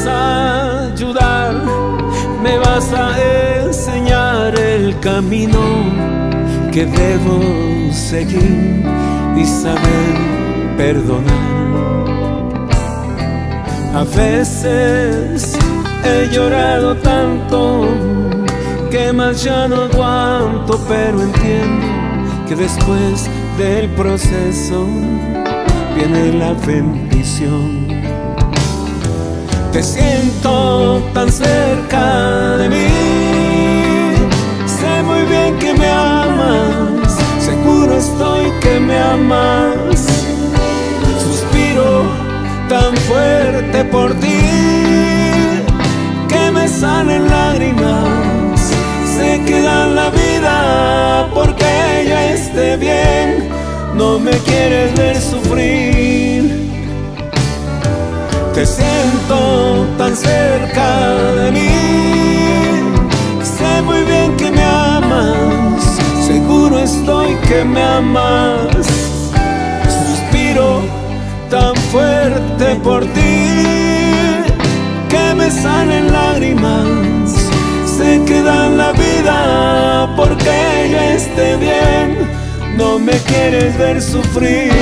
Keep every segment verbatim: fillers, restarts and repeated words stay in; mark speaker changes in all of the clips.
Speaker 1: a ayudar, me vas a enseñar el camino que debo seguir y saber perdonar. A veces he llorado tanto que más ya no aguanto, pero entiendo que después del proceso viene la bendición. Te siento tan cerca de mí, sé muy bien que me amas, seguro estoy que me amas. Suspiro tan fuerte por ti que me salen lágrimas. Sé que dan la vida porque ella esté bien, no me quieres ver sufrir. Te siento tan cerca de mí, sé muy bien que me amas, seguro estoy que me amas. Suspiro tan fuerte por ti que me salen lágrimas. Sé que dan la vida porque ella esté bien, no me quieres ver sufrir.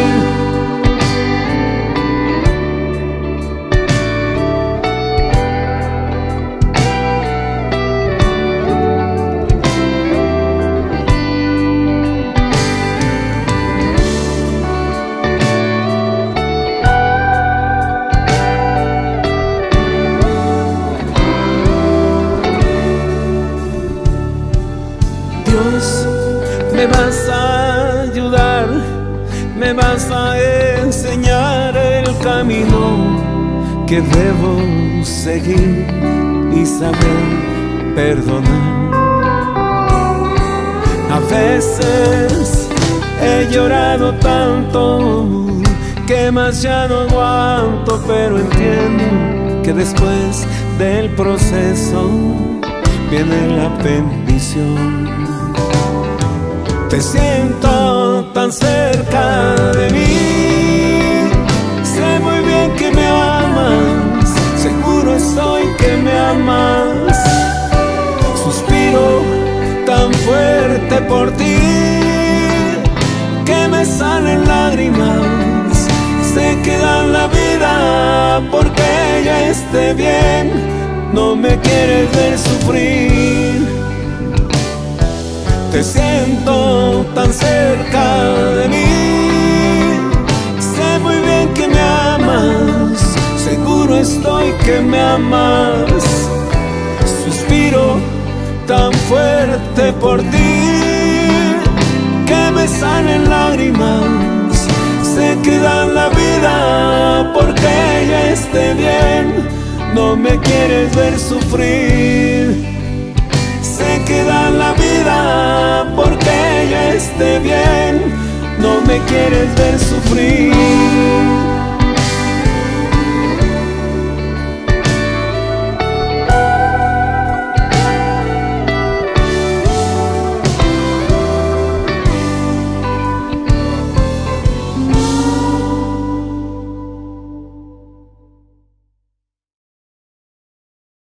Speaker 1: Dios, me vas a ayudar, me vas a enseñar el camino que debo seguir y saber perdonar. A veces he llorado tanto que más ya no aguanto, pero entiendo que después del proceso viene la bendición. Te siento tan cerca de mí, sé muy bien que me amas, seguro estoy que me amas. Suspiro tan fuerte por ti que me salen lágrimas. Sé que dan la vida porque ella esté bien, no me quieres ver sufrir. Te siento tan cerca de mí, sé muy bien que me amas, seguro estoy que me amas. Suspiro tan fuerte por ti que me salen lágrimas. Sé que dan la vida porque ella esté bien, no me quieres ver sufrir. Sé que dan la vida porque ella esté bien, no me quieres ver sufrir.